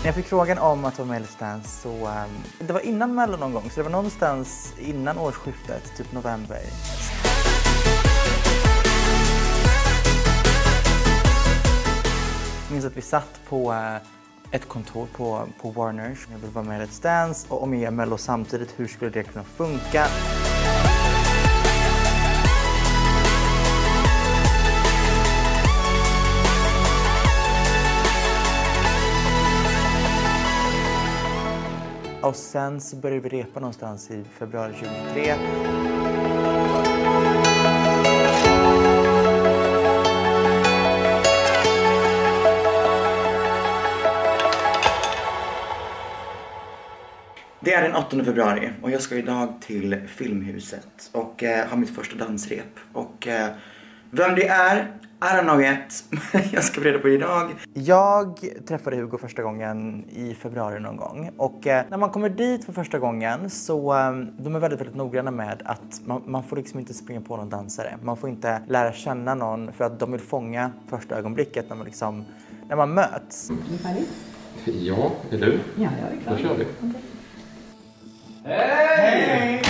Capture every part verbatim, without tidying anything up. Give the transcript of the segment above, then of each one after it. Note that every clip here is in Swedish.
Jag fick frågan om att vara med i Let's Dance så um, det var innan Mello någon gång, så det var någonstans innan årsskiftet, typ november. Jag minns att vi satt på uh, ett kontor på, på Warner. Jag ville vara med i Let's Dance och om jag gör Mello samtidigt, hur skulle det kunna funka? Och sen så började vi repa någonstans i februari tjugohundratre. Det är den åttonde februari och jag ska idag till Filmhuset och eh, ha mitt första dansrep. Och eh, vem det är, I don't know yet. Jag ska reda på idag. Jag träffade Hugo första gången i februari någon gång. Och eh, när man kommer dit för första gången så eh, de är väldigt, väldigt noggranna med att man, man får liksom inte springa på någon dansare. Man får inte lära känna någon för att de vill fånga första ögonblicket när man, liksom, när man möts. Ja, är du? Ja, jag är klar. Då kör vi. Okay. Hej!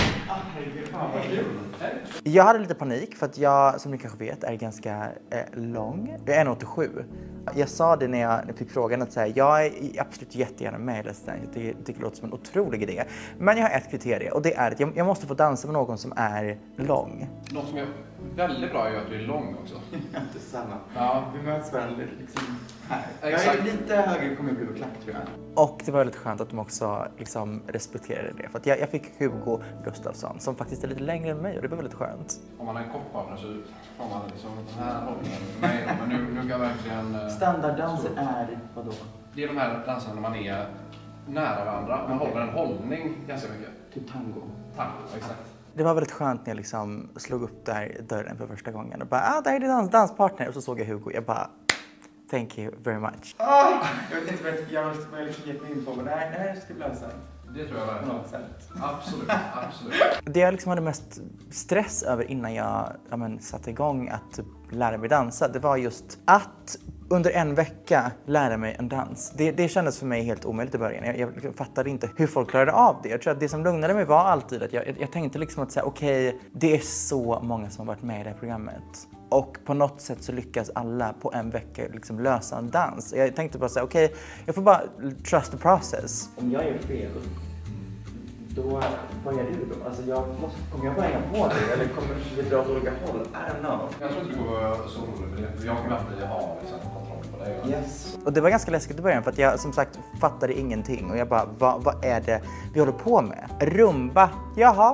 Jag hade lite panik för att jag, som ni kanske vet, är ganska eh, lång. Jag är en komma åttiosju. Jag sa det när jag fick frågan att säga, jag är absolut jättegärna med i Let's Dance. Jag tycker, tycker det låter som en otrolig idé. Men jag har ett kriterie och det är att jag, jag måste få dansa med någon som är lång. Något som är väldigt bra är att du är lång också. Inte samma. Ja. Vi möts varandra liksom här. Exakt. Jag är lite högre, kommer jag bli klack tror jag. Och det var väldigt skönt att de också liksom respekterade det. För att jag, jag fick Hugo Gustafsson som faktiskt är lite längre än mig och det var väldigt skönt. Om man är en kopppartner så får man liksom den här hållningen för mig. Men nu, nu kan jag verkligen... Standarddansen är vadå? Det är de här danserna när man är nära varandra. Man håller en hållning ganska mycket. Typ tango. Tango, exakt. Det var väldigt skönt när jag liksom slog upp där dörren för första gången och bara, ah, där är din dans danspartner. Och så såg jag Hugo, jag bara, thank you very much. Oh, jag vet inte vad jag måste liksom ge mig in på, men det här, det här ska lösa. Det tror jag var något sätt. Absolut, absolut. Det jag liksom hade mest stress över innan jag, jag men, satte igång att typ lära mig dansa, det var just att under en vecka lära mig en dans. Det, det kändes för mig helt omöjligt i början. Jag, jag fattade inte hur folk klarade av det. Jag tror att det som lugnade mig var alltid att jag, jag, jag tänkte liksom att säga, okej, okay, det är så många som har varit med i det här programmet. Och på något sätt så lyckas alla på en vecka liksom lösa en dans. Jag tänkte bara säga, okej, okay, jag får bara trust the process. Om jag gör fel, då, vad gör du då? Alltså jag måste, kommer jag bara hänga på det eller kommer vi dra åt olika håll? I don't know. Jag tror inte du kommer vara så rolig för det. Jag kommer alltid ha liksom, kontroll på det. Yes. Och det var ganska läskigt i början för att jag som sagt fattade ingenting. Och jag bara, vad, vad är det vi håller på med? Rumba? Jaha.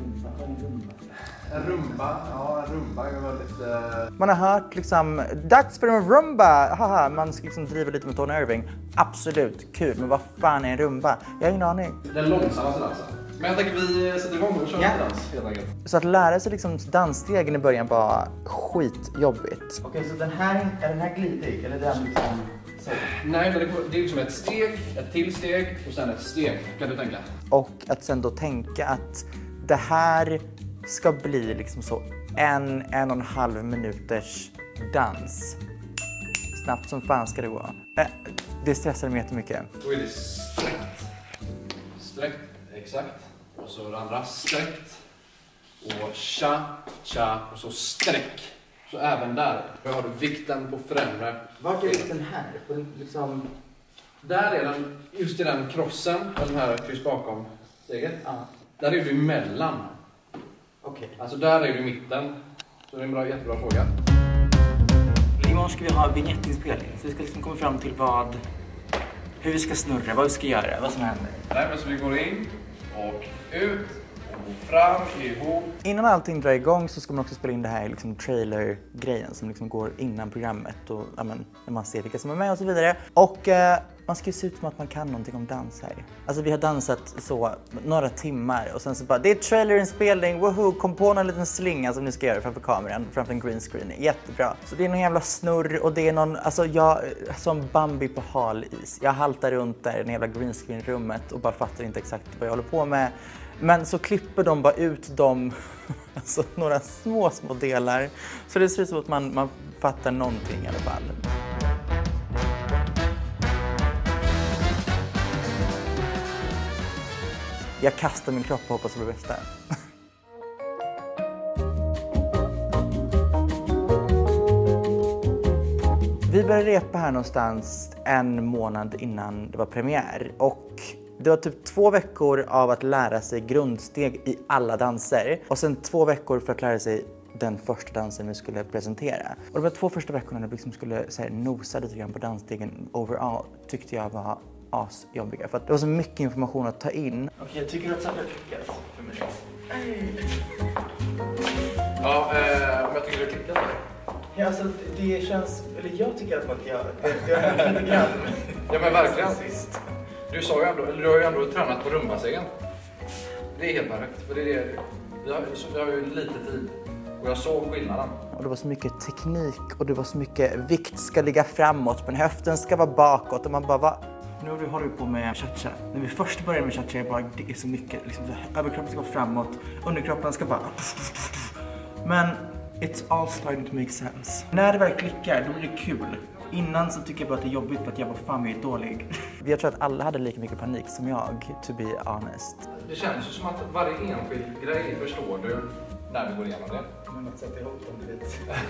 En rumba, ja en rumba är väldigt... Uh... Man har hört liksom, dags för en rumba! Haha, man ska liksom driva lite med Tony Irving. Absolut, kul, men vad fan är en rumba? Jag har ingen aning. Den långsammaste dansen. Men jag tänker vi sätter igång och kör ja. en dans helt enkelt. Så att lära sig liksom dansstegen i början var skitjobbigt. Okej, så den här, är den här glidig? Eller den liksom... Så. Nej, det är liksom ett steg, ett till steg och sen ett steg, kan du tänka. Och att sen då tänka att det här ska bli liksom så en, en och en halv minuters dans. Snabbt som fan ska det gå. Äh, det stressar mig jättemycket. Då är det sträckt. Sträckt, exakt. Och så det andra sträckt. Och cha, cha och så sträck. Så även där. Då har du vikten på främre. Vart är vikten här? På liksom... Där är den, just i den krossen. Den här kryss bakom steget. Ja. Där är du emellan. Okej. Okay. Alltså där är du i mitten. Så det är en bra, jättebra fråga. Imorgon ska vi ha vignettinspelning. Så vi ska liksom komma fram till vad... Hur vi ska snurra, vad vi ska göra, vad som händer. Nej, men så vi går in och ut och fram, ihop. Innan allting drar igång så ska man också spela in det här liksom trailer-grejen som liksom går innan programmet och ja, men, när man ser vilka som är med och så vidare. Och eh, man ska ju se ut som att man kan någonting om dans här. Alltså vi har dansat så några timmar och sen så bara, det är trailer-inspelning, woho, kom på någon liten slinga som ni ska göra framför kameran, framför en green screen. Jättebra. Så det är någon jävla snurr och det är någon, alltså jag, som Bambi på hal is. Jag haltar runt där i det jävla green screen-rummet och bara fattar inte exakt vad jag håller på med. Men så klipper de bara ut dem, alltså några små, små delar. Så det ser ut som att man, man fattar någonting i alla fall. Jag kastar min kropp och hoppas på det bästa. Vi började repa här någonstans en månad innan det var premiär. Och det var typ två veckor av att lära sig grundsteg i alla danser. Och sen två veckor för att lära sig den första dansen vi skulle presentera. Och de här två första veckorna när vi liksom skulle så här, nosa lite grann på dansstegen overall tyckte jag var asjobbiga. För att det var så mycket information att ta in. Okej, tycker du att Sandra klickas för mig? Ja, eh, om jag tycker du klickas för dig. Ja, alltså det känns, eller jag tycker att jag, det är lite grann. Ja men verkligen. Du sa ju ändå, eller du har ju ändå tränat på rumbassängen. Det är helt perfekt, för det är det, vi har, vi har ju lite tid och jag såg skillnaden. Och det var så mycket teknik och det var så mycket vikt ska ligga framåt men höften ska vara bakåt och man bara va? Nu håller vi på med cha-cha. När vi först började med cha-cha bara det är så mycket, liksom så här, överkroppen ska vara framåt, underkroppen ska bara. Men it's all starting to make sense. När det väl klickar, då blir det kul. Innan så tycker jag bara att det är jobbigt för att jag var fan är dålig. Jag tror att alla hade lika mycket panik som jag, to be honest. Det känns ju som att varje enskild grej förstår du när du går igenom det. Men att sätta ihop dem, du vet.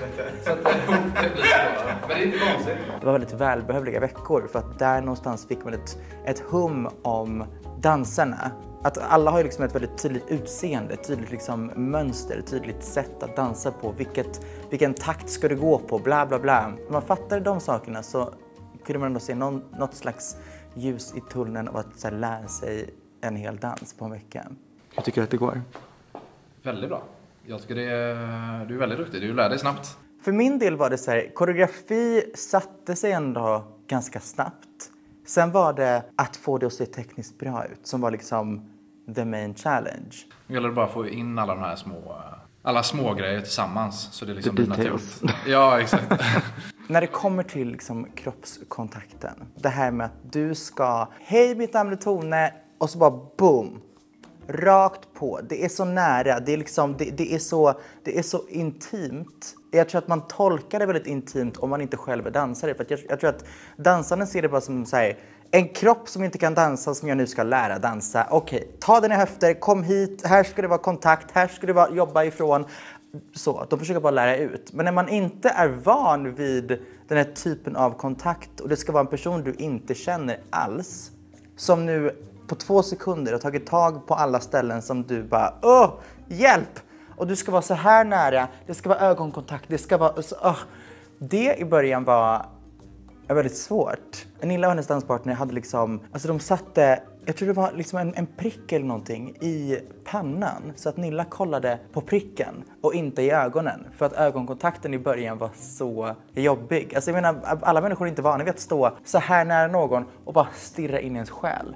Sätta ihop det lite bara. Men det är inte konstigt. Det var väldigt välbehövliga veckor för att där någonstans fick man ett, ett hum om dansarna. Att alla har ju liksom ett väldigt tydligt utseende, tydligt liksom mönster, tydligt sätt att dansa på. Vilket, vilken takt ska du gå på, bla bla bla. När man fattade de sakerna så kunde man ändå se någon, något slags ljus i tunneln av att så här, lära sig en hel dans på en vecka. Hur tycker du att det går? Väldigt bra. Jag tycker det är, du är väldigt duktig, du lär dig snabbt. För min del var det så här, koreografi satte sig ändå ganska snabbt. Sen var det att få det att se tekniskt bra ut som var liksom the main challenge. Det gäller bara att få in alla de här små, alla små grejer tillsammans så det liksom the blir details. naturligt. Ja, exakt. När det kommer till liksom kroppskontakten, det här med att du ska, hej mitt namn är Tone och så bara boom. Rakt på. Det är så nära. Det är, liksom, det, det, är så, det är så intimt. Jag tror att man tolkar det väldigt intimt om man inte själv är dansare. För att jag, jag tror att dansarna ser det bara som så här, en kropp som inte kan dansa som jag nu ska lära dansa. Okej, ta den i höfter, kom hit, här ska det vara kontakt, här ska det vara jobba ifrån. Så, de försöker bara lära ut. Men när man inte är van vid den här typen av kontakt och det ska vara en person du inte känner alls, som nu på två sekunder har tagit tag på alla ställen som du bara, åh, hjälp! Och du ska vara så här nära, det ska vara ögonkontakt, det ska vara, så, åh. Det i början var väldigt svårt. Nilla och hennes danspartner hade liksom, alltså de satte, jag tror det var liksom en, en prick eller någonting i pannan. Så att Nilla kollade på pricken och inte i ögonen. För att ögonkontakten i början var så jobbig. Alltså jag menar, alla människor är inte vana vid att stå så här nära någon och bara stirra in i ens själ.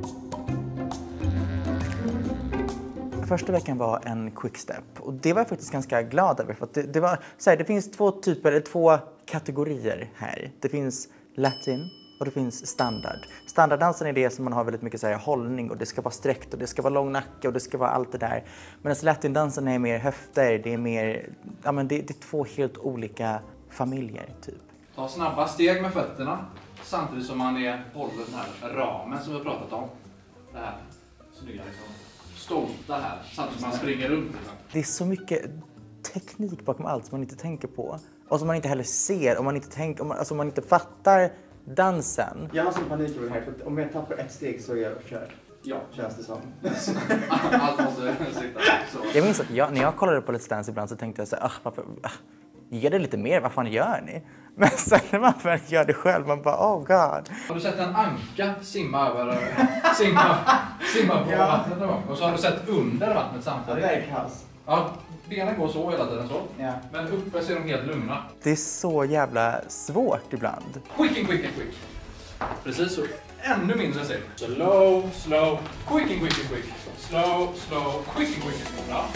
Första veckan var en quickstep och det var jag faktiskt ganska glad över för att det, det var så här, det finns två typer eller två kategorier här. Det finns latin och det finns standard. Standarddansen är det som man har väldigt mycket så här, hållning och det ska vara sträckt och det ska vara lång nacke och det ska vara allt det där. Medan latindansen är mer höfter, det är mer, ja men det, det är två helt olika familjer typ. Ta snabba steg med fötterna samtidigt som man är håller den här ramen som vi har pratat om. Det här snygga liksom. Stolta här, samtidigt som man springer runt. Liksom. Det är så mycket teknik bakom allt som man inte tänker på. Och som man inte heller ser, om man inte, tänker, om man, alltså om man inte fattar dansen. Jag har sån panik över det här, för om jag tappar ett steg så är jag körd. Ja. Känns det som. Allt måste sitta så. Jag minns att jag, när jag kollade på Let's Dance ibland så tänkte jag så här, ah, varför, ah, ge det lite mer, vad fan gör ni? Men sen när man väl gör det själv, man bara, oh god. Har du sett en anka simma över, simma, simma på ja. vattnet någon gång? Och så har du sett under vattnet samtidigt. Ja, det är kaos. Ja, benen går så hela tiden så. Ja. Men uppe så är de helt lugna. Det är så jävla svårt ibland. Quick and quick and quick. Precis så. Ännu mindre steg. Slow, slow, quick and quick and quick. Slow, slow, quick and quick and quick. Ja.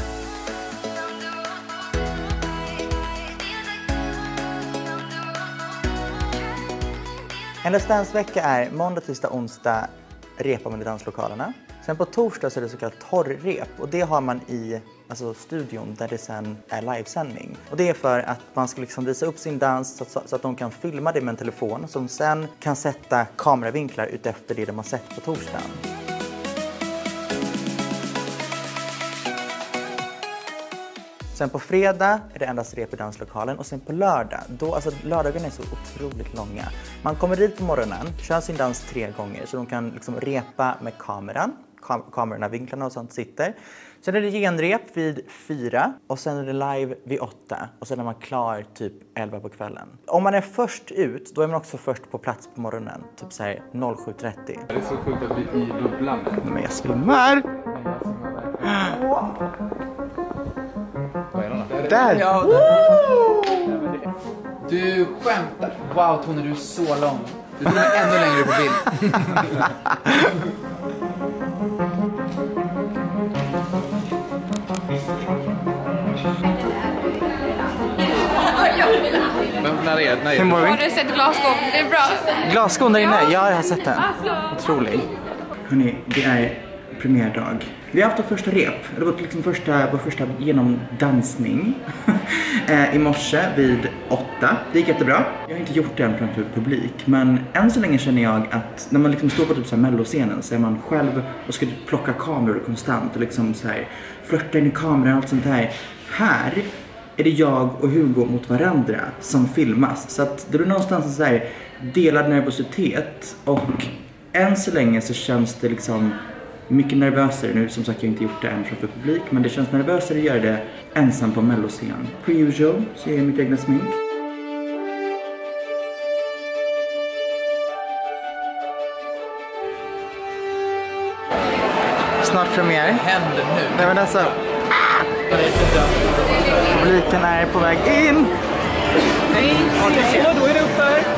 En Let's Dance-vecka är måndag, tisdag, onsdag repar man i danslokalerna. Sen på torsdag så är det så kallat torrrep och det har man i alltså, studion där det sen är livesändning. Och det är för att man ska liksom visa upp sin dans så att, så att de kan filma det med en telefon som sen kan sätta kameravinklar utefter det de har sett på torsdagen. Sen på fredag är det endast rep i danslokalen och sen på lördag, då, alltså lördagen är så otroligt långa. Man kommer dit på morgonen, kör sin dans tre gånger så de kan liksom repa med kameran. Kam kamerorna, vinklarna och sånt sitter. Sen är det genrep vid fyra och sen är det live vid åtta och sen är man klar typ elva på kvällen. Om man är först ut, då är man också först på plats på morgonen, typ så här sju trettio. Det är så sjukt att vi är i bubblan. Men jag filmar! Wow! Vad är det då? Där! Ja, där. Du skämtar. Wow, Tony, du är så lång. Du är ännu längre på bild. Men när är det? När är det? Har du sett glasskon? Det är bra. Glasskon där inne? Ja, jag har sett den. Otrolig. Hörrni, det är premiärdag. Vi har haft vår första rep. Det var liksom första, vår första genomdansning i morse vid åtta. Det gick jättebra. Jag har inte gjort det än framför publik, men än så länge känner jag att när man liksom står på typ så här melloscenen så är man själv och ska plocka kameror konstant och liksom så här flörta in i kameran och allt sånt här. Här är det jag och Hugo mot varandra som filmas. Så att det är någonstans en så här delad nervositet och än så länge så känns det liksom mycket nervösare. Nu som sagt jag har inte gjort det än framför publik, men det känns nervösare att göra det ensam på melloscen. Per usual så är mitt egna smink. Snart premiär. Händer nu. Nej men alltså. Publiken är på väg in. Hej, ja, då är det upp där.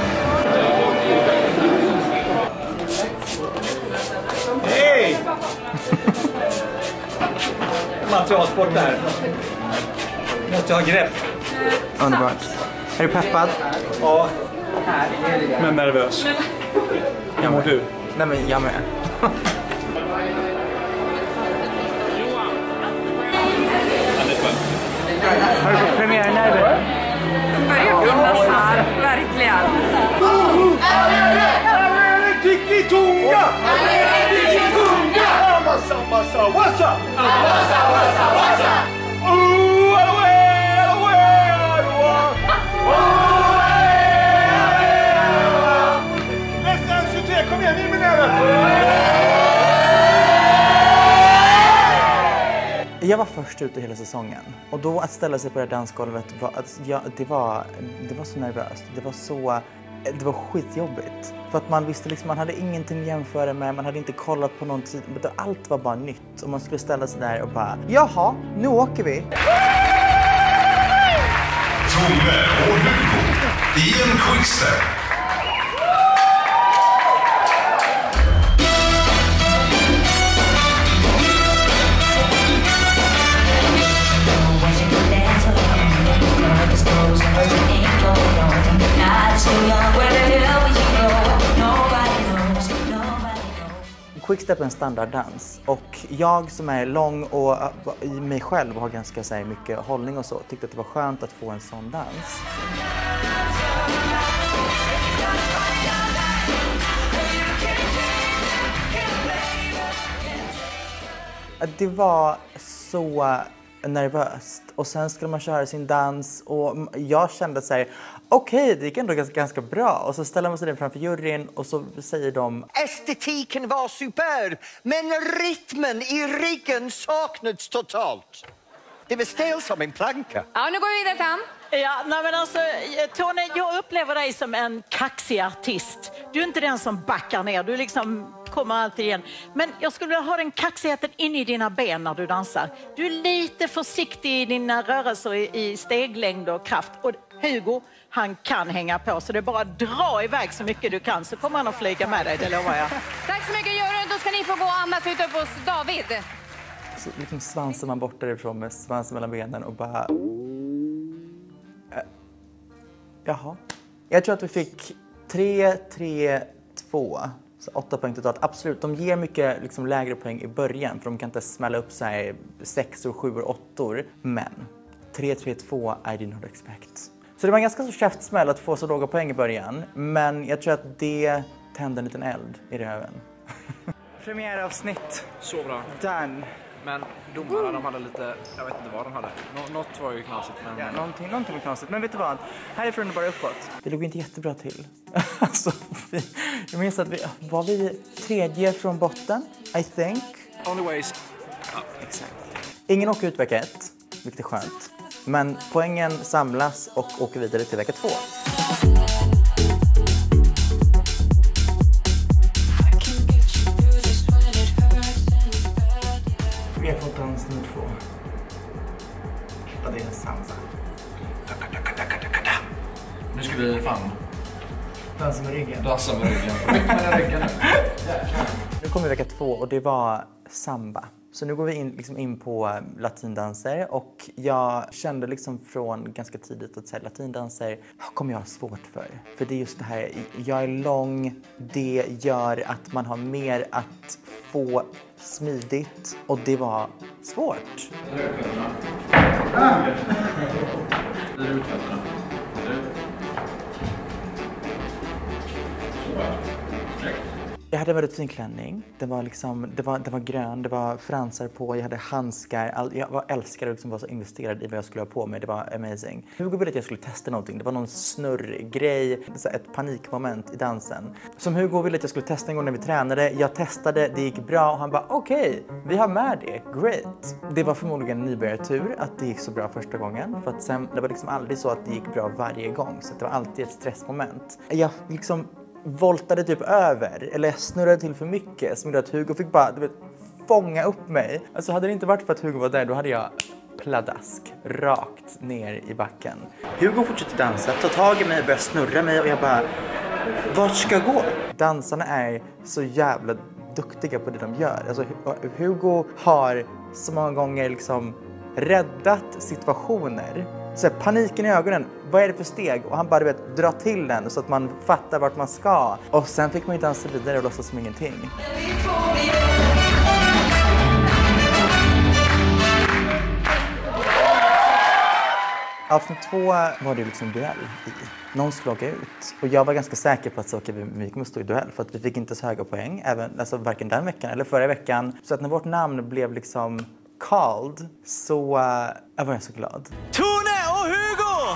Hej! Materialsport där. Måste ha grepp. Underbart. Är du peppad? Ja, men nervös. Jag mår du. Nej men jag med. Har du fått premiärnerver? Börjar finnas här, verkligen. Tiki-tunga! Tiki-tunga! Massa, massa, wassa! Wassa, wassa, wassa! Ooh, away, away, nästan tjugotre, kom igen, in med näven! Jag var först ute hela säsongen och då att ställa sig på det här dansgolvet var, att jag, det, var, det var så nervöst. Det var så, det var skitjobbigt. För att man visste liksom, man hade ingenting att jämföra med, man hade inte kollat på någon tid. Allt var bara nytt och man skulle ställa sig där och bara, jaha, nu åker vi. Tone och Hugo i en quickstep. Quickstep är en standarddans och jag som är lång och i mig själv har ganska så här, mycket hållning och så tyckte att det var skönt att få en sån dans. Det var så nervöst och sen skulle man köra sin dans och jag kände så här, okej, okay, det gick ändå ganska, ganska bra och så ställer man sig framför juryn och så säger de estetiken var superb, men rytmen i ryggen saknades totalt. Det var stel som en planka. Ja, nu går vi vidare till han. Ja, nej men alltså, Tone, jag upplever dig som en kaxig artist. Du är inte den som backar ner, du liksom kommer alltid igen. Men jag skulle vilja ha den kaxigheten in i dina ben när du dansar. Du är lite försiktig i dina rörelser i, i steglängd och kraft. Och Hugo, han kan hänga på, så det är bara att dra iväg så mycket du kan så kommer han att flyga med dig, det lovar jag. Tack så mycket, juryn. Då ska ni få gå och andas ut upp hos David. Så liksom svansar man bort därifrån med svansen mellan benen och bara... Äh. Jaha. Jag tror att vi fick tre, tre, två. Så åtta poäng totalt. Absolut, de ger mycket liksom, lägre poäng i början. För de kan inte smälla upp så här sexor, sjuor, åttor. Men tre, tre, två I did not expect. Så det var en ganska så käftsmäll att få så låga poäng i början. Men jag tror att det tände en liten eld i röven. Premiäravsnitt. Så bra. Done. Men domarna, de hade lite, jag vet inte vad de hade. Nå- något var ju knasigt. Men... Ja, någonting, någonting var knasigt. Men vet du vad? Härifrån är det bara uppåt. Det låg inte jättebra till. Alltså, vi, jag minns att vi var vi tredje från botten, I think. Only ways. Ja, exakt. Ingen åker ut vecka ett, vilket är skönt. Men poängen samlas och åker vidare till vecka två. Vi har fått dans nummer två. Och det är en salsa. Nu ska vi fan Dansa med ryggen. dansa med ryggen. Mycket med ryggen nu. Nu kommer vecka två och det var samba. Så nu går vi in, liksom in på latindanser och jag kände liksom från ganska tidigt att säga latindanser kommer jag ha svårt för. För det är just det här, jag är lång, det gör att man har mer att få smidigt och det var svårt. Ah. Det är utfötterna. Jag hade en väldigt fin klänning. Det var, liksom, det var, det var grön, det var fransar på, jag hade handskar. All, jag var älskare och liksom var så investerad i vad jag skulle ha på mig. Det var amazing. Hugo ville att jag skulle testa någonting. Det var någon snurrgrej, ett panikmoment i dansen. Som Hugo ville att jag skulle testa en gång när vi tränade. Jag testade, det gick bra och han bara okej, okay, vi har med det, great. Det var förmodligen en nybörjartur att det gick så bra första gången. För att sen, det var liksom aldrig så att det gick bra varje gång. Så det var alltid ett stressmoment. Jag liksom... voltade typ över, eller jag snurrade till för mycket som gjorde att Hugo fick bara, du vet, fånga upp mig. Alltså hade det inte varit för att Hugo var där, då hade jag pladask rakt ner i backen. Hugo fortsätter dansa, tar tag i mig, börjar snurra mig och jag bara, vart ska jag gå? Dansarna är så jävla duktiga på det de gör. Alltså Hugo har så många gånger liksom räddat situationer. Så här, paniken i ögonen, vad är det för steg? Och han bara, du vet, dra till den så att man fattar vart man ska. Och sen fick man ju dansa vidare och låtsas som ingenting. Avsnitt två var det liksom duell i. Någon skulle åka ut. Och jag var ganska säker på att så, okay, vi kommer stå i duell. För att vi fick inte så höga poäng, även, alltså, varken den veckan eller förra veckan. Så att när vårt namn blev liksom... called, så uh, jag var så glad. Tone och Hugo!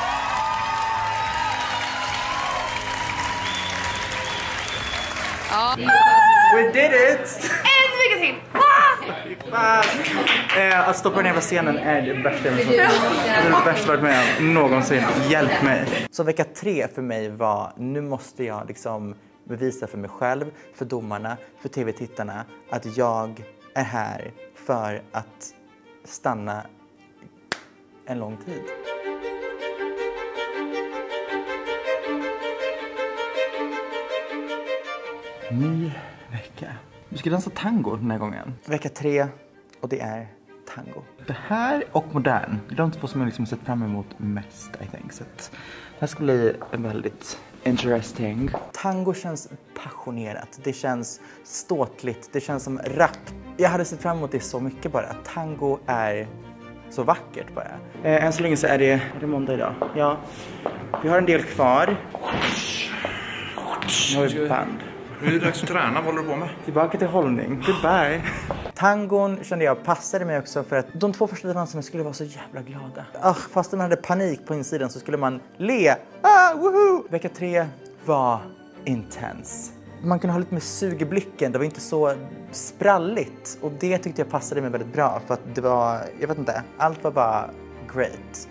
Ja. We did it! En vecka till! Ah! Eh, att stå på den här scenen är det värsta jag det är det värsta jag varit med om någonsin. Hjälp mig! Så vecka tre för mig var, nu måste jag liksom bevisa för mig själv, för domarna, för tv-tittarna att jag är här för att stanna en lång tid. Ny vecka. Vi ska dansa tango den här gången. Vecka tre och det är tango. Det här och modern. Det är de två som jag liksom sett fram emot mest, I think. Så det här ska bli väldigt interesting. Tango känns passionerat. Det känns ståtligt. Det känns som rap. Jag hade sett fram emot det så mycket bara. Tango är så vackert bara. Eh, än så länge så är det, är det måndag idag. Ja, vi har en del kvar. Nu har vi ett band. Nu är det dags att träna, vad håller du på med? Tillbaka till hållning. Goodbye. Tangon kände jag passade mig också för att de två första danserna skulle vara så jävla glada. Ah, fast man hade panik på insidan så skulle man le. Ah, woohoo! Vecka tre var intens. Man kunde ha lite mer sug i blicken. Det var inte så spralligt. Och det tyckte jag passade mig väldigt bra. För att det var, jag vet inte, allt var bara great.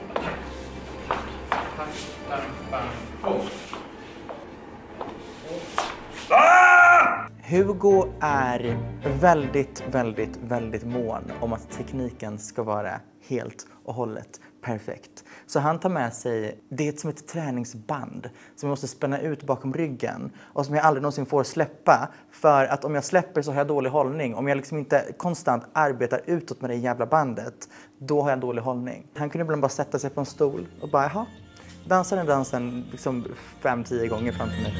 Hugo är väldigt, väldigt, väldigt mån om att tekniken ska vara helt och hållet perfekt. Så han tar med sig, det är som ett träningsband som jag måste spänna ut bakom ryggen och som jag aldrig någonsin får släppa. För att om jag släpper så har jag dålig hållning. Om jag liksom inte konstant arbetar utåt med det jävla bandet, då har jag dålig hållning. Han kunde ibland bara sätta sig på en stol och bara, jaha, dansar den dansen liksom fem, tio gånger framför mig.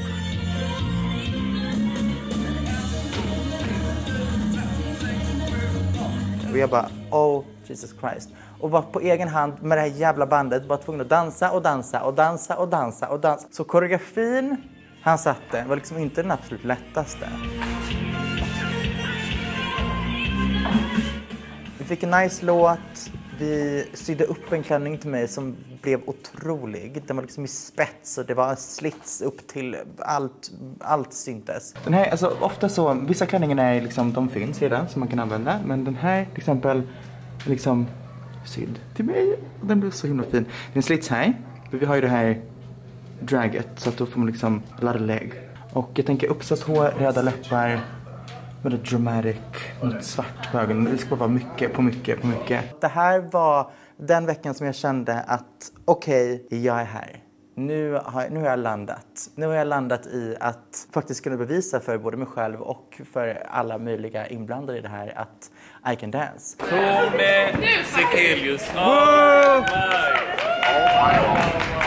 Och jag bara, oh Jesus Christ. Och bara på egen hand med det här jävla bandet bara tvungen att dansa och dansa och dansa och dansa och dansa. Så koreografin han satte var liksom inte den absolut lättaste. Vi fick en nice låt. Vi sydde upp en klänning till mig som blev otrolig. Den var liksom i spets och det var slits upp till allt, allt syntes. Den här, alltså ofta så, vissa klänningar är liksom, de finns redan som man kan använda. Men den här till exempel, liksom sydd till mig. Den blev så himla fin. Det är en slits här. Vi har ju det här draget så att då får man liksom ladda lägg. Och jag tänker uppsatt hår, röda läppar. Väldigt dramatic, något svart på ögonen. Det ska vara mycket, på mycket, på mycket. Det här var den veckan som jag kände att okej, okay, jag är här. Nu har, nu har jag landat. Nu har jag landat i att faktiskt kunna bevisa för både mig själv och för alla möjliga inblandade i det här att I can dance. Tone Sekelius. Oh my. Wow.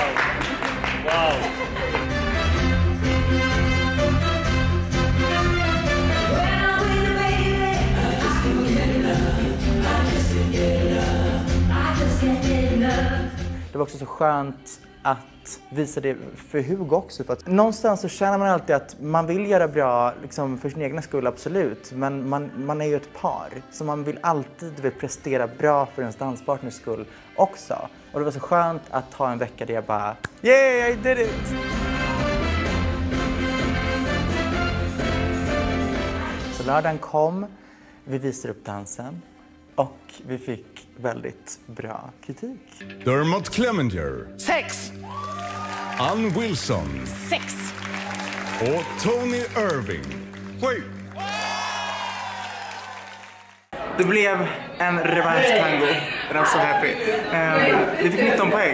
Det var också så skönt att visa det för Hugo också. För att någonstans så känner man alltid att man vill göra bra liksom, för sin egna skull, absolut. Men man, man är ju ett par. Så man vill alltid vill prestera bra för ens danspartners skull också. Och det var så skönt att ha en vecka där jag bara yeah, I did it! Så lördagen kom, vi visade upp dansen. Och vi fick väldigt bra kritik. Dermot Clemenger. Sex! Ann Wilson. Sex! Och Tony Irving. Sju. Det blev en revansch-tango. I'm so happy. Um, vi fick nitton poäng.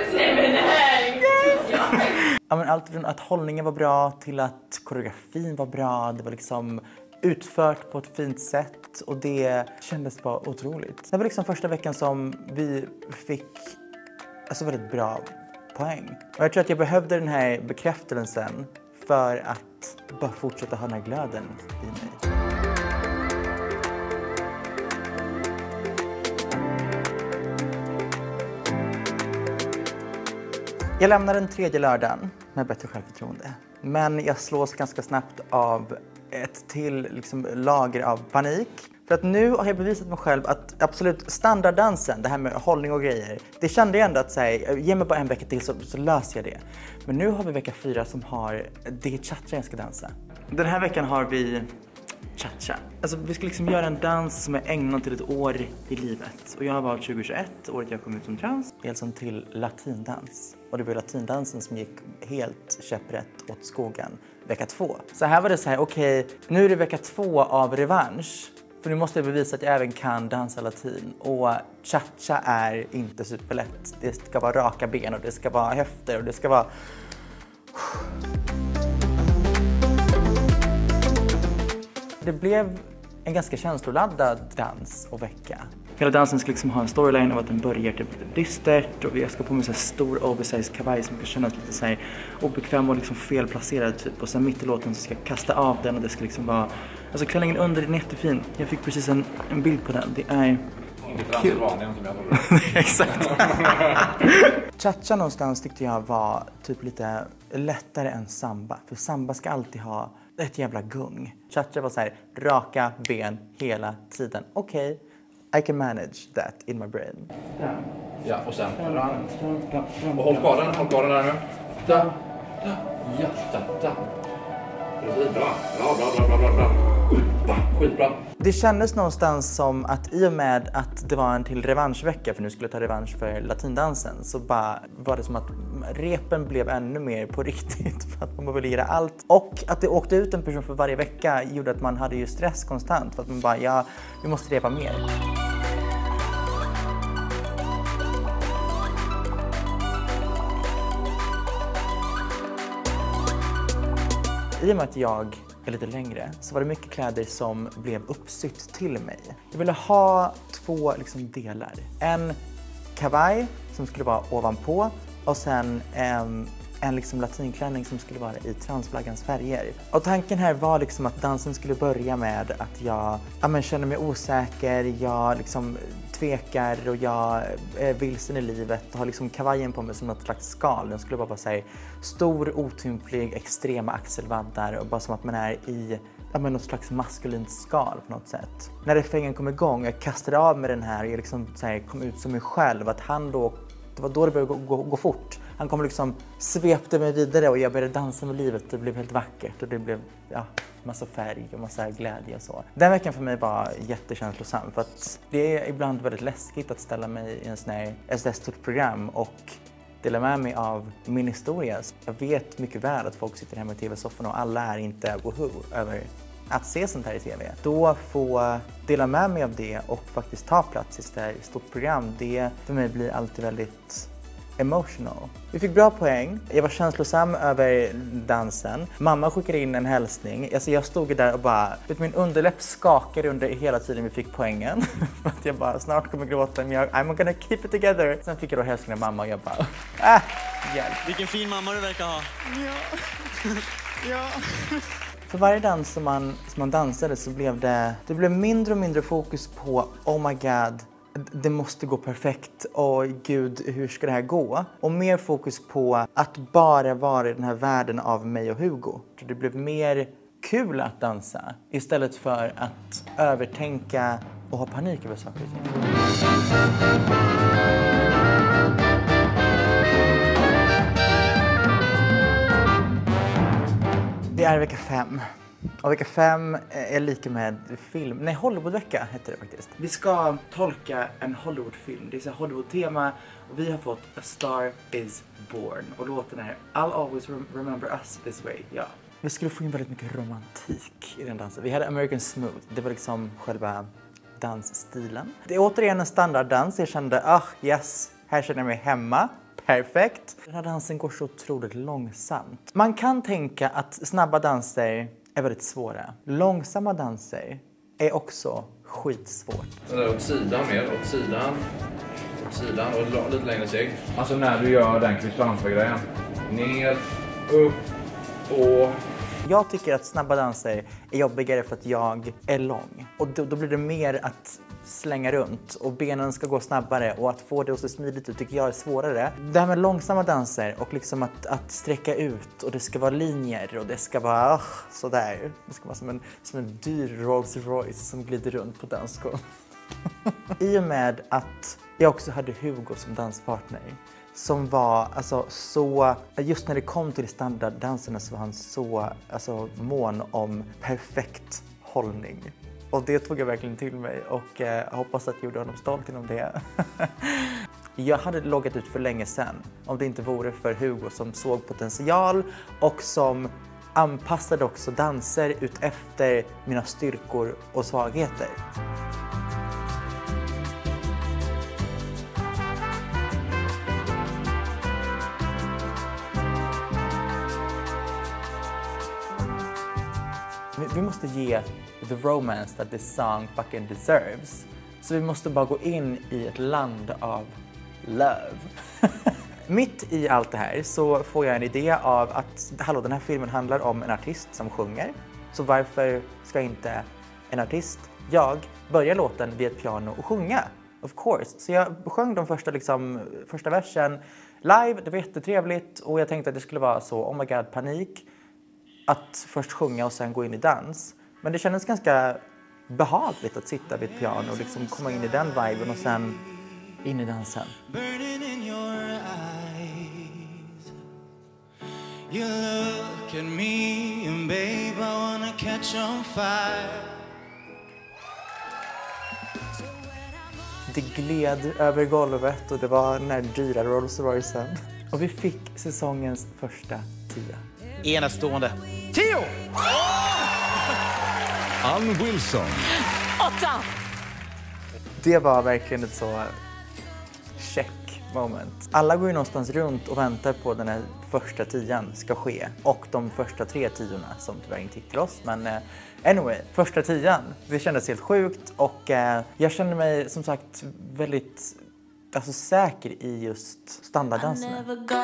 Ja, men allt från att hållningen var bra till att koreografin var bra. Det var liksom utfört på ett fint sätt och det kändes bara otroligt. Det var liksom första veckan som vi fick alltså väldigt bra poäng. Och jag tror att jag behövde den här bekräftelsen för att bara fortsätta ha den här glöden i mig. Jag lämnar den tredje lördagen med bättre självförtroende. Men jag slås ganska snabbt av ett till liksom, lager av panik. För att nu har jag bevisat mig själv att absolut standarddansen, det här med hållning och grejer, det kände jag ändå att säga, ge mig bara en vecka till så, så löser jag det. Men nu har vi vecka fyra som har, det är cha-cha jag ska dansa. Den här veckan har vi cha-cha. Alltså vi ska liksom göra en dans som är ägnad till ett år i livet. Och jag har valt tjugohundratjugoett, året jag kom ut som trans. Alltså till latindans. Och det var latindansen som gick helt käpprätt åt skogen vecka två. Så här var det så här, okej, okay, nu är det vecka två av revansch. För nu måste jag bevisa att jag även kan dansa latin. Och cha-cha är inte superlätt. Det ska vara raka ben och det ska vara höfter och det ska vara... Det blev en ganska känsloladdad dans och vecka. Hela dansen ska liksom ha en storyline av att den börjar typ lite dystert och jag ska på med en stor oversized kavaj som kan kännas lite så här obekväm och liksom felplacerad typ. Och sen mitt i låten så ska jag kasta av den och det ska liksom vara... Alltså klänningen under är jättefin. Jag fick precis en, en bild på den. Det är kul. Exakt. Cha-cha någonstans tyckte jag var typ lite lättare än samba. För samba ska alltid ha ett jävla gung. Cha-cha var så här raka ben hela tiden. Okej. Okay. I can manage that in my brain. Ja, ja och sen fram. Och håll kvar den, håll kvar den där nu. Da, da, ja, da, da. Precis, bra. Bra, bra, bra, bra, bra. Skitbra, skitbra. Det kändes någonstans som att i och med att det var en till revanschvecka, för nu skulle jag ta revansch för latindansen, så bara var det som att repen blev ännu mer på riktigt för att man mobiliserade allt. Och att det åkte ut en person för varje vecka gjorde att man hade ju stress konstant för att man bara, ja, vi måste repa mer. I och med att jag är lite längre så var det mycket kläder som blev uppsytt till mig. Jag ville ha två liksom, delar. En kavaj som skulle vara ovanpå och sen en, en liksom, latinklänning som skulle vara i transflaggans färger. Och tanken här var liksom att dansen skulle börja med att jag ja, men, känner mig osäker, jag liksom, tvekar och jag är vilsen i livet och har liksom kavajen på mig som något slags skal. Den skulle bara vara så här, stor, otymplig, extrema axelvaddar och bara som att man är i ja, men något slags maskulint skal på något sätt. När refrängen kom igång, jag kastade av med den här, jag liksom så här, kom ut som mig själv. Att han då, det var då det började gå, gå, gå fort. Han kom liksom, svepte mig vidare och jag började dansa med livet. Det blev helt vackert och det blev, ja, massa färg och massa glädje och så. Den veckan för mig var jättekänslosam för att det är ibland väldigt läskigt att ställa mig i en sån här S D S-program och dela med mig av min historia. Jag vet mycket väl att folk sitter hemma i tv-sofforna och alla är inte woohoo över att se sånt här i tv. Då få dela med mig av det och faktiskt ta plats i ett här stort program, det för mig blir alltid väldigt emotional. Vi fick bra poäng. Jag var känslosam över dansen. Mamma skickade in en hälsning. Alltså jag stod där och bara, vet, min underläpp skakade under hela tiden vi fick poängen. För att jag bara, snart kommer gråta, men jag, I'm gonna keep it together. Sen fick jag då hälsningen av mamma och jag bara, ah, hjälp. Vilken fin mamma du verkar ha. Ja. Ja. För varje dans som man, som man dansade så blev det, det blev mindre och mindre fokus på, oh my god, det måste gå perfekt. Åh gud, hur ska det här gå? Och mer fokus på att bara vara i den här världen av mig och Hugo. Så det blev mer kul att dansa istället för att övertänka och ha panik över saker och ting. Det är vecka fem. Och vecka fem är lika med film. Nej, Hollywoodvecka heter det faktiskt. Vi ska tolka en Hollywoodfilm. Det är så Hollywood-tema och vi har fått A Star Is Born. Och låten är I'll always remember us this way. Ja. Vi skulle få in väldigt mycket romantik i den dansen. Vi hade American Smooth. Det var liksom själva dansstilen. Det är återigen en standarddans. Jag kände, ah yes, här känner jag mig hemma. Perfekt. Den här dansen går så otroligt långsamt. Man kan tänka att snabba danser är väldigt svåra. Långsamma danser är också skitsvårt. Åt sidan mer, åt sidan, åt sidan och lite längre steg. Alltså när du gör den Kristianstad-grejen. Ner, upp och... Jag tycker att snabba danser är jobbigare för att jag är lång. Och då, då blir det mer att slänga runt och benen ska gå snabbare och att få det att se smidigt ut tycker jag är svårare. Det här med långsamma danser och liksom att, att sträcka ut och det ska vara linjer och det ska vara oh, sådär. Det ska vara som en, som en dyr Rolls Royce som glider runt på dansgolvet. I och med att jag också hade Hugo som danspartner som var alltså så, just när det kom till standarddanserna så var han så alltså, mån om perfekt hållning. Och det tog jag verkligen till mig och eh, hoppas att jag gjorde honom stolt inom det. Jag hade loggat ut för länge sedan om det inte vore för Hugo som såg potential och som anpassade också danser ut efter mina styrkor och svagheter. Vi måste ge the romance that this song fucking deserves. Så vi måste bara gå in i ett land av love. Mitt i allt det här så får jag en idé av att hallå, den här filmen handlar om en artist som sjunger. Så varför ska inte en artist, jag, börja låten vid ett piano och sjunga? Of course. Så jag sjöng de första, liksom, första versen live, det var jättetrevligt och jag tänkte att det skulle vara så, oh my god, panik. Att först sjunga och sen gå in i dans. Men det kändes ganska behagligt att sitta vid ett piano och liksom komma in i den viben och sen in i dansen. Det gled över golvet och det var den här dyra Rolls Roycen. Och vi fick säsongens första tia. Enastående. Tio! Ann Wilson. Åtta! Det var verkligen ett så check moment. Alla går ju någonstans runt och väntar på den här första tian ska ske. Och de första tre tiorna som tyvärr inte gick till oss. Men uh, anyway, första tian. Det kändes helt sjukt och uh, jag kände mig som sagt väldigt... alltså säker i just standarddanserna.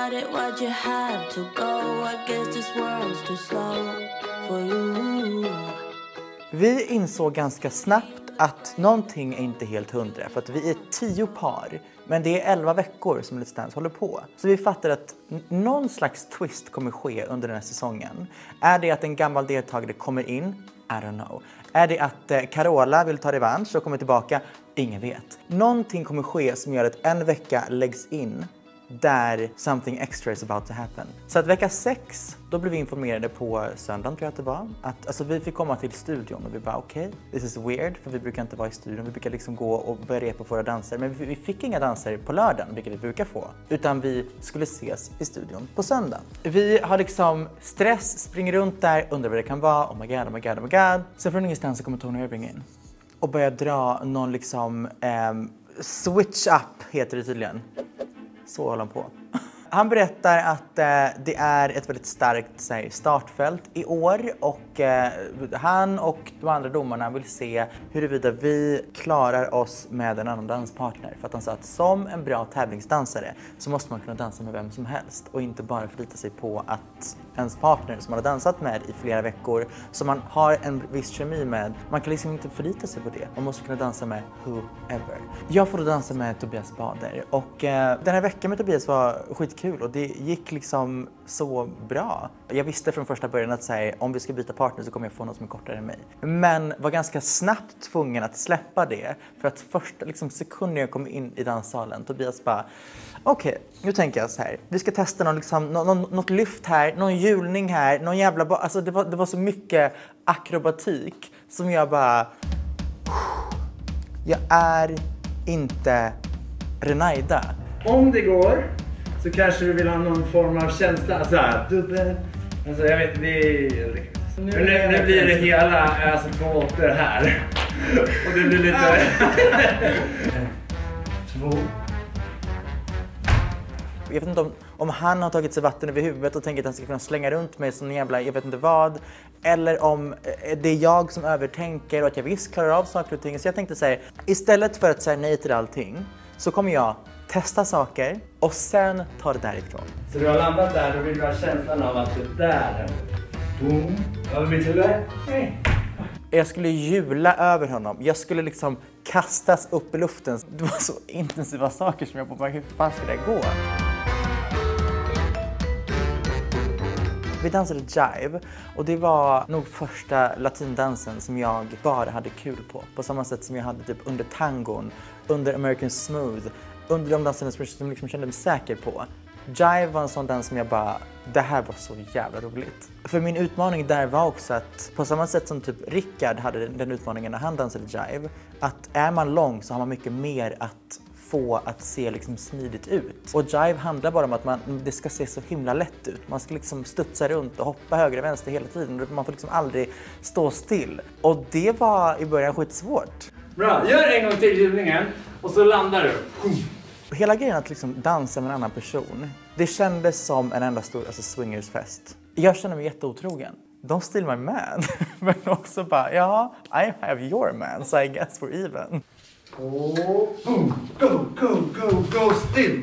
Vi insåg ganska snabbt att någonting är inte helt hundra för att vi är tio par men det är elva veckor som Let's Dance håller på. Så vi fattar att någon slags twist kommer ske under den här säsongen. Är det att en gammal deltagare kommer in I don't know. Är det att eh, Carola vill ta revansch och kommer tillbaka? Ingen vet. Någonting kommer ske som gör att en vecka läggs in där something extra is about to happen. Så att vecka sex, då blev vi informerade på söndagen, tror jag att det var. Att, alltså, vi fick komma till studion och vi bara okej, okay, this is weird, för vi brukar inte vara i studion. Vi brukar liksom gå och börja repa på våra danser. Men vi, vi fick inga danser på lördagen, vilket vi brukar få. Utan vi skulle ses i studion på söndagen. Vi har liksom stress, springer runt där, undrar vad det kan vara. Oh my god, oh my god, oh my god. Sen från ingenstans så kommer Tony Irving in. Och börjar dra någon liksom um, switch up, heter det tydligen. Så håller han på. Han berättar att eh, det är ett väldigt starkt säg, startfält i år och eh, han och de andra domarna vill se huruvida vi klarar oss med en annan danspartner. För att han sa att som en bra tävlingsdansare så måste man kunna dansa med vem som helst och inte bara förlita sig på att ens partner som man har dansat med i flera veckor, som man har en viss kemi med, man kan liksom inte förlita sig på det. Man måste kunna dansa med whoever. Jag får då dansa med Tobias Bader och eh, den här veckan med Tobias var skitkul och det gick liksom så bra. Jag visste från första början att säga, om vi ska byta partner så kommer jag få någon som är kortare än mig. Men var ganska snabbt tvungen att släppa det för att första liksom, sekunden jag kom in i danssalen, Tobias bara okej, okay, nu tänker jag så här. Vi ska testa någon, liksom, någon, något lyft här, någon hjulning här, någon jävla... Alltså det var, det var så mycket akrobatik som jag bara... Jag är inte Renaida. Om det går så kanske du vill ha någon form av känsla. Alltså här, dubbel... Alltså jag vet, det är... Nu, nu, nu blir det hela, alltså två åter här. Och det blir lite... två... Jag vet inte om, om han har tagit sig vatten över huvudet och tänker att han ska kunna slänga runt mig som en jävla, jag vet inte vad. Eller om det är jag som övertänker och att jag visst klarar av saker och ting. Så jag tänkte säga, istället för att säga nej till allting så kommer jag testa saker och sen ta det därifrån. Så du har landat där och vill du ha känslan av att det där är... Boom. Vad vill du det? Nej. Jag skulle hjula över honom. Jag skulle liksom kastas upp i luften. Det var så intensiva saker som jag bara, hur fan ska det gå? Vi dansade jive och det var nog första latindansen som jag bara hade kul på. På samma sätt som jag hade typ under tangon, under American Smooth, under de danserna som jag liksom kände mig säker på. Jive var en sån dans som jag bara, det här var så jävla roligt. För min utmaning där var också att på samma sätt som typ Rickard hade den utmaningen när han dansade jive, att är man lång så har man mycket mer att få att se liksom smidigt ut. Och jive handlar bara om att man, det ska se så himla lätt ut. Man ska liksom studsa runt och hoppa höger och vänster hela tiden. Man får liksom aldrig stå still. Och det var i början skitsvårt. Bra, gör en gång till hjulningen och så landar du. Hela grejen att liksom dansa med en annan person, det kändes som en enda stor alltså swingersfest. Jag känner mig jätteotrogen. Don't steal my man. Men också bara, ja, I have your man, so I guess we're even. Oh, boom, go, go, go, go still.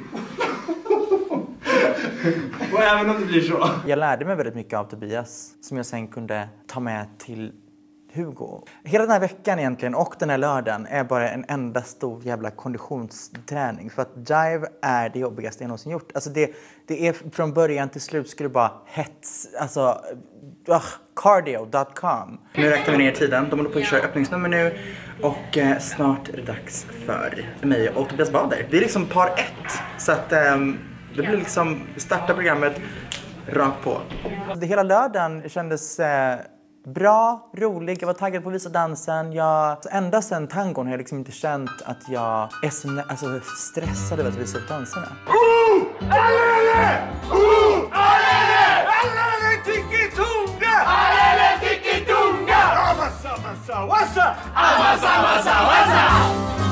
Och även om det blir så. Jag lärde mig väldigt mycket av Tobias som jag sen kunde ta med till Hugo. Hela den här veckan egentligen och den här lördagen är bara en enda stor jävla konditionsträning. För att jive är det jobbigaste jag någonsin gjort. Alltså det, det är från början till slut skulle du bara hets, alltså uh, cardio dot com. Nu räknar vi ner tiden. De håller på att köra öppningsnummer nu. Och eh, snart är det dags för mig och Tobias Bader. Vi är liksom par ett. Så att eh, det blir liksom starta programmet rakt på. Det hela lördagen kändes... Eh, bra, rolig, jag var taggad på att visa dansen. Jag, ända sedan tangon har jag liksom inte känt att jag är så alltså, stressad över att visa upp danserna. Uh! Allele! Uh! Allele! Allele tiki-tunga! Allele tiki-tunga! Amasa, masa, wasa! Amasa, masa, wasa!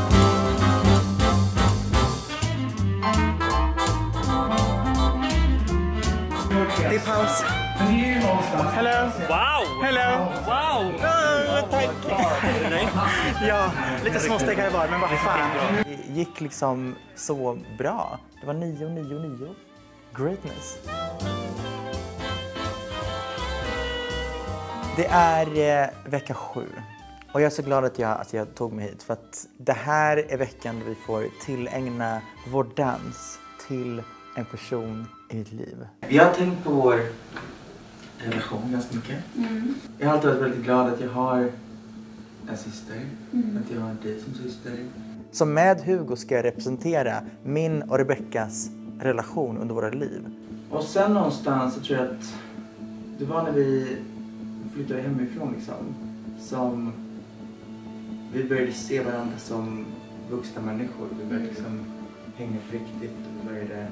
Det är paus. Hello. Wow! Hello. Wow! Uh, tack. Ja, lite småsteg här var, men vad fan. Det gick liksom så bra. Det var nio, nio, nio. Greatness. Det är eh, vecka sju. Och jag är så glad att jag, att jag tog mig hit. För att det här är veckan där vi får tillägna vår dans till en person i mitt liv. Vi har tänkt på vår relation ganska mycket. Mm. Jag har alltid varit väldigt glad att jag har en syster. Mm. Att jag har dig som syster. Så med Hugo ska jag representera min och Rebeckas relation under våra liv. Och sen någonstans så tror jag att det var när vi flyttade hemifrån liksom. Som vi började se varandra som vuxna människor. Vi började liksom hänga på riktigt. Och vi började,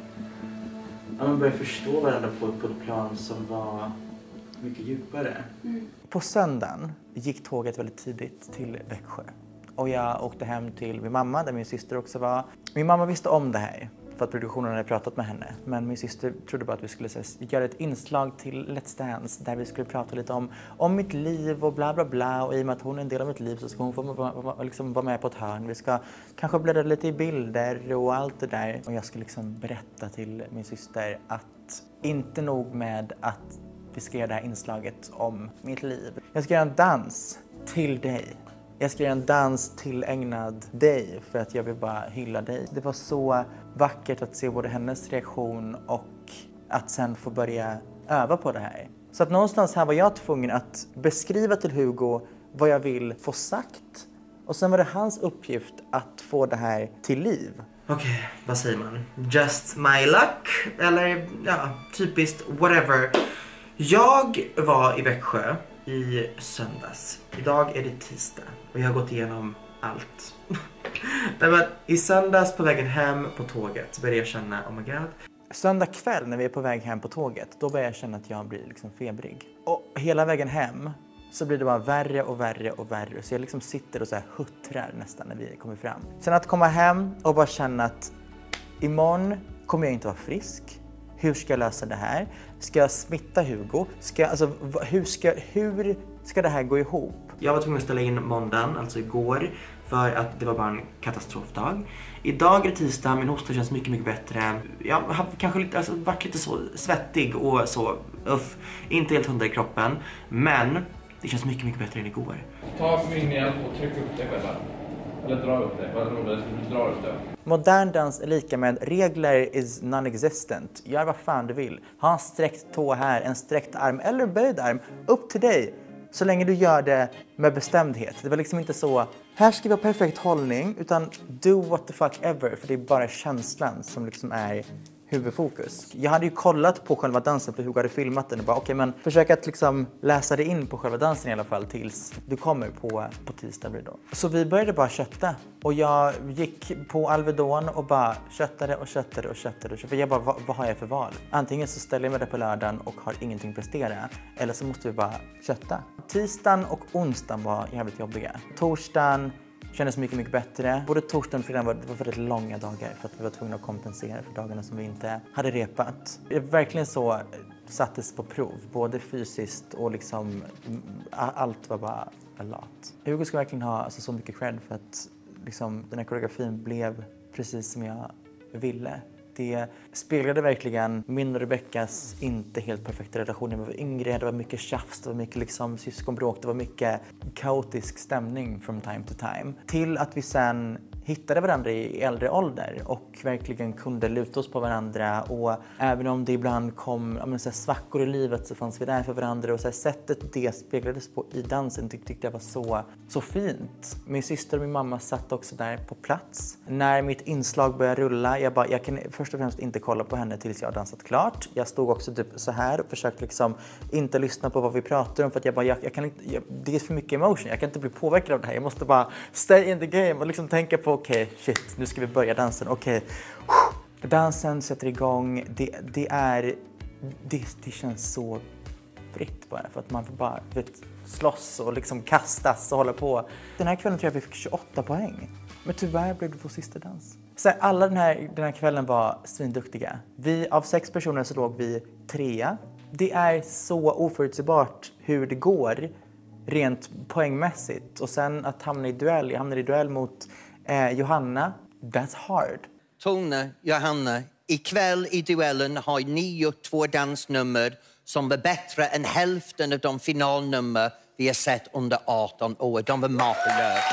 ja, man började förstå varandra på, på ett plan som var mycket djupare. Mm. På söndagen gick tåget väldigt tidigt till Växjö. Och jag åkte hem till min mamma där min syster också var. Min mamma visste om det här för att produktionen hade pratat med henne. Men min syster trodde bara att vi skulle så, göra ett inslag till Let's Dance där vi skulle prata lite om, om mitt liv och bla bla bla. Och i och med att hon är en del av mitt liv så ska hon få vara, liksom, vara med på ett hörn. Vi ska kanske bläddra lite i bilder och allt det där. Och jag skulle liksom berätta till min syster att inte nog med att vi ska göra det här inslaget om mitt liv. Jag ska göra en dans till dig. Jag ska göra en dans tillägnad dig för att jag vill bara hylla dig. Det var så vackert att se både hennes reaktion och att sen få börja öva på det här. Så att någonstans här var jag tvungen att beskriva till Hugo vad jag vill få sagt. Och sen var det hans uppgift att få det här till liv. Okej, okay, vad säger man? Just my luck? Eller ja, typiskt whatever. Jag var i Växjö i söndags. Idag är det tisdag och jag har gått igenom allt. Nej, men i söndags på vägen hem på tåget började jag känna, oh my god. Söndag kväll när vi är på väg hem på tåget, då börjar jag känna att jag blir liksom febrig. Och hela vägen hem så blir det bara värre och värre och värre. Så jag liksom sitter och så här huttrar nästan när vi kommer fram. Sen att komma hem och bara känna att imorgon kommer jag inte vara frisk. Hur ska jag lösa det här? Ska jag smitta Hugo? Ska jag, alltså, hur, ska, hur ska det här gå ihop? Jag var tvungen att ställa in måndagen, alltså igår, för att det var bara en katastrofdag. Idag är det tisdag, min hosta känns mycket, mycket bättre. Jag har kanske lite, alltså, varit lite så svettig och så, uff, inte helt hundra i kroppen. Men det känns mycket, mycket bättre än igår. Ta min hjälp och tryck upp dig själv. Eller dra upp dig, vad är det du drar upp dig? Modern dans är lika med regler is non-existent. Gör vad fan du vill. Ha en sträckt tå här, en sträckt arm eller böjd arm. Upp till dig. Så länge du gör det med bestämdhet. Det var liksom inte så, här ska vi ha perfekt hållning. Utan do what the fuck ever. För det är bara känslan som liksom är huvudfokus. Jag hade ju kollat på själva dansen för Hugo hade filmat den och bara okej, okay, men försök att liksom läsa det in på själva dansen i alla fall tills du kommer på, på tisdag blir det då. Så vi började bara kötta och jag gick på Alvedon och bara köttade och köttade och köttade och köttade. För jag bara, vad, vad har jag för val? Antingen så ställer jag mig där på lördagen och har ingenting att prestera eller så måste vi bara kötta. Tisdagen och onsdagen var jävligt jobbiga. Torsdagen kändes mycket, mycket bättre. Både torsdagen och fredagen var, var väldigt långa dagar för att vi var tvungna att kompensera för dagarna som vi inte hade repat. Det verkligen så sattes på prov, både fysiskt och liksom allt var bara a lot. Hugo ska verkligen ha alltså, så mycket cred för att liksom, den här koreografin blev precis som jag ville. Det speglade verkligen min och Rebeckas inte helt perfekta relation. Jag var yngre, det var mycket tjafs, det var mycket liksom syskonbråk, det var mycket kaotisk stämning from time to time. Till att vi sen hittade varandra i äldre ålder och verkligen kunde luta oss på varandra. Och även om det ibland kom ja, men, så här, svackor i livet så fanns vi där för varandra. Och så här, sättet det speglades på i dansen tyck, tyckte jag var så, så fint. Min syster och min mamma satt också där på plats. När mitt inslag började rulla, jag, bara, jag kan först och främst inte kolla på henne tills jag har dansat klart. Jag stod också typ så här och försökte liksom inte lyssna på vad vi pratar om. För att jag bara, jag, jag kan inte, jag, det är för mycket emotion, jag kan inte bli påverkad av det här. Jag måste bara stay in the game och liksom tänka på okej, okay, shit, nu ska vi börja dansen. Okej, okay. Dansen sätter igång. Det, det är, det, det känns så fritt bara för att man får bara vet, slåss och liksom kastas och hålla på. Den här kvällen tror jag vi fick tjugoåtta poäng. Men tyvärr blev det på sista dans. Så alla den här, den här kvällen var svinduktiga. Vi, av sex personer så låg vi trea. Det är så oförutsägbart hur det går rent poängmässigt. Och sen att hamna i duell. Jag hamnade i duell mot eh, Johanna. That's hard. Tone, Johanna, ikväll i duellen har ni gjort två dansnummer som var bättre än hälften av de finalnummer vi har sett under arton år. De var makalösa.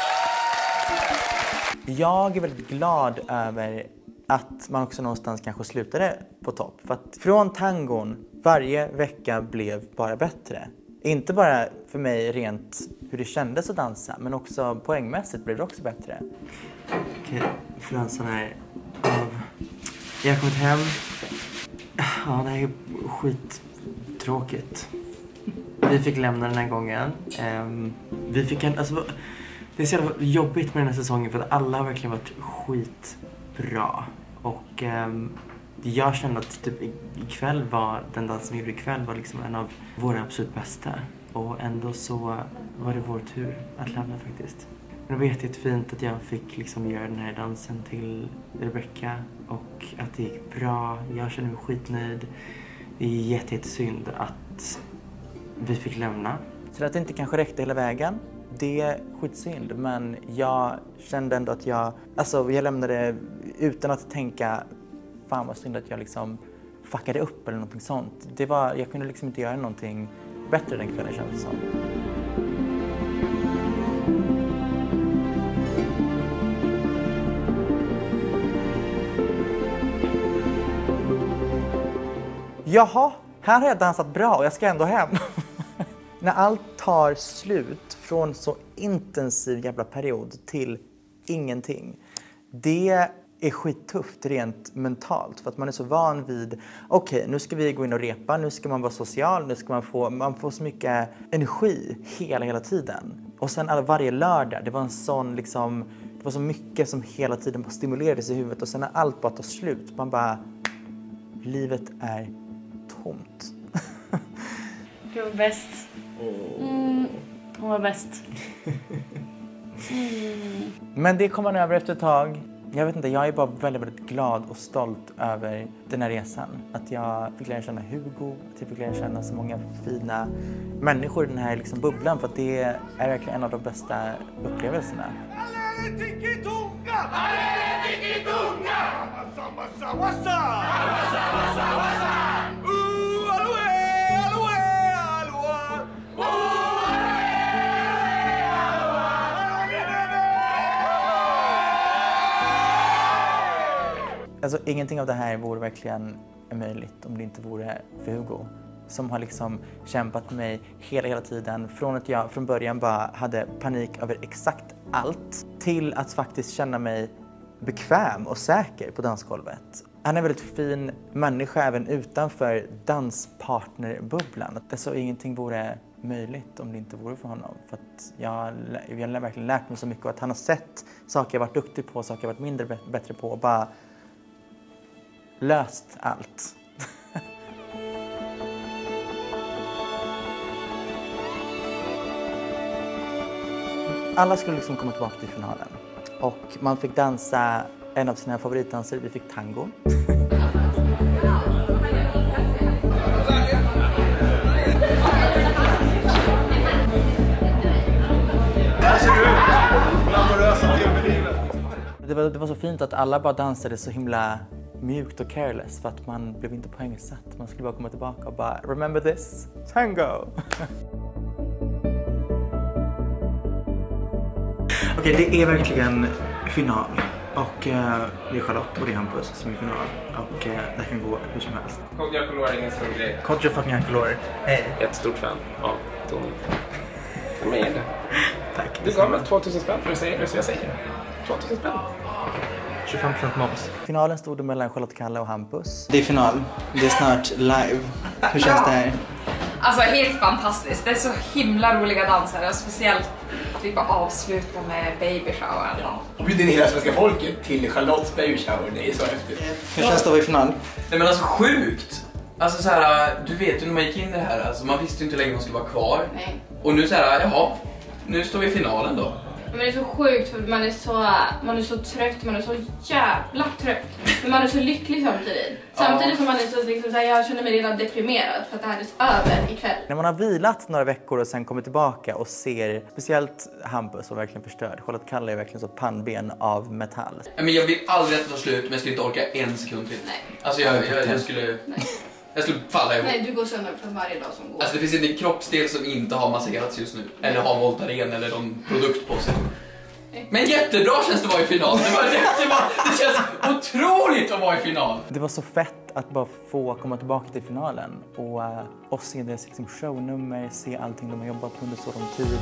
Jag är väldigt glad över att man också någonstans kanske slutade på topp. För att från tangon varje vecka blev bara bättre. Inte bara för mig rent hur det kändes att dansa, men också poängmässigt blev det också bättre. Okej, fransarna är av. Jag har kommit hem. Ja, det här är skittråkigt. Vi fick lämna den här gången. Um, vi fick en, alltså, det är så jävla jobbigt med den här säsongen för att alla har verkligen varit skitbra. Och um, jag kände att typ ikväll var, den dansen vi gjorde ikväll var liksom en av våra absolut bästa. Och ändå så var det vår tur att lämna faktiskt. Men det var jättefint att jag fick liksom göra den här dansen till Rebecca och att det gick bra. Jag känner mig skitnöjd. Det är jättesynd att vi fick lämna. Så att det inte kanske räckte hela vägen, det är skitsynd. Men jag kände ändå att jag, alltså jag lämnade utan att tänka, fan vad synd att jag liksom fuckade upp eller någonting sånt. Det var, jag kunde liksom inte göra någonting bättre den kvällen, kändes det som. Jaha, här har jag dansat bra och jag ska ändå hem. När allt tar slut från så intensiv jävla period till ingenting. Det är skittufft rent mentalt för att man är så van vid, okej, okay, nu ska vi gå in och repa, nu ska man vara social, nu ska man få, man får så mycket energi hela, hela tiden. Och sen alla, varje lördag, det var en sån liksom, det var så mycket som hela tiden bara stimulerades i huvudet och sen när allt bara tar slut, man bara, livet är tomt. Du var bäst. Mm, hon var bäst. Mm. Men det kom man över efter ett tag. Jag vet inte, jag är bara väldigt, väldigt glad och stolt över den här resan. Att jag fick lära känna Hugo, att jag fick lära känna så många fina människor i den här liksom bubblan. För att det är verkligen en av de bästa upplevelserna. Alltså ingenting av det här vore verkligen möjligt om det inte vore för Hugo. Som har liksom kämpat med mig hela, hela tiden. Från att jag från början bara hade panik över exakt allt. Till att faktiskt känna mig bekväm och säker på dansgolvet. Han är en väldigt fin människa även utanför danspartnerbubblan. Alltså ingenting vore möjligt om det inte vore för honom. För att jag, jag har verkligen lärt mig så mycket. Och att han har sett saker jag varit duktig på, saker jag varit mindre bättre på. Och bara löst allt. Alla skulle liksom komma tillbaka till finalen. Och man fick dansa en av sina favoritdanser. Vi fick tango. Det var, det var så fint att alla bara dansade så himla mjukt och careless för att man blev inte poängsatt. Man skulle bara komma tillbaka och bara remember this, tango. Okej, okay, det är verkligen final. Och uh, det är Charlotte och det är Hampus som är final. Och uh, det kan gå hur som helst. Kodja Color är ingen stor grej. Kodja fucking Color. Hej. Ett stort fan av Tony. Vad är det? Tack. Du gav mig tvåtusen spänn för att säga det, så jag säger det. tvåtusen spänn. tjugofem procent moms. Finalen stod mellan Charlotte Kalla och Hampus. Det är final. Det är snart live. Hur känns det här? Alltså helt fantastiskt. Det är så himla roliga dansare. Och speciellt typ avsluta med baby shower. Ja. Och bjuder in hela svenska folket till Charlottes baby shower. Det är så häftigt. Hur känns det att vara i final? Nej men alltså sjukt. Alltså så här, du vet ju när man gick in i det här, alltså man visste ju inte hur länge man skulle vara kvar. Nej. Och nu så här, jaha, nu står vi i finalen då. Men det är så sjukt för man är så, man är så trött, man är så jävla trött. Men man är så lycklig samtidigt. Samtidigt ja. Som man är så liksom så här, jag känner mig redan deprimerad för att det här är över ikväll. När man har vilat några veckor och sen kommer tillbaka och ser, speciellt Hampus var verkligen förstörd. Charlotte Kalla är verkligen så pannben av metall. Men jag vill aldrig att det tar slut, men jag skulle inte orka en sekund till. Nej. Alltså jag, jag, jag skulle... Nej. Jag skulle falla ihop. Nej, du går sönder för varje dag som går. Alltså det finns inte en kroppsdel som inte har masserats just nu. Eller har Voltaren eller någon produkt på sig. Men jättebra känns det att vara i final. Det, var, det, var, det känns otroligt att vara i final. Det var så fett att bara få komma tillbaka till finalen och, uh, och se deras liksom, shownummer, se allting de har jobbat på under så lång tid.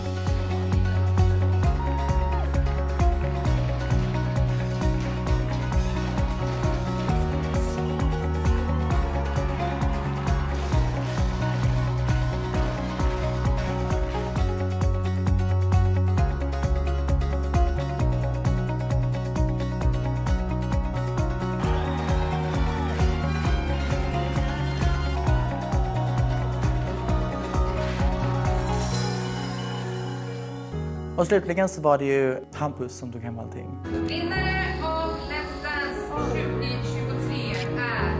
Och slutligen så var det ju Hampus som tog hem allting. Vinnare av Let's Dance tjugo tjugotre är...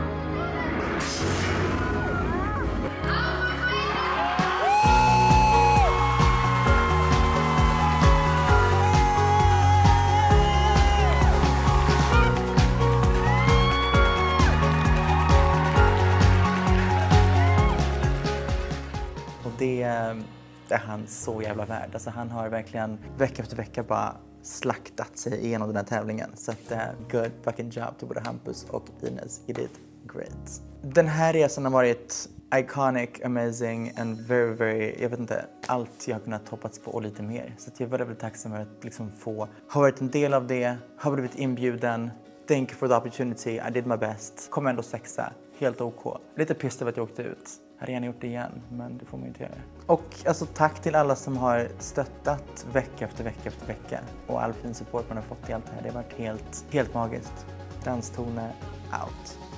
Och det... är han så jävla värd. Alltså han har verkligen vecka efter vecka bara slaktat sig igenom den här tävlingen. Så att uh, good fucking job till både Hampus och Ines. You did great. Den här resan har varit iconic, amazing and very, very, jag vet inte, allt jag har kunnat hoppats på och lite mer. Så att jag är väldigt, väldigt tacksam över att liksom få ha varit en del av det, har blivit inbjuden. Thank you for the opportunity, I did my best. Kom ändå sexa, helt OK. Lite pissed över att jag åkte ut. Jag hade gärna gjort det igen, men det får man inte göra. Och alltså tack till alla som har stöttat vecka efter vecka efter vecka. Och all fin support man har fått i allt det här. Det har varit helt, helt magiskt. Danstone out.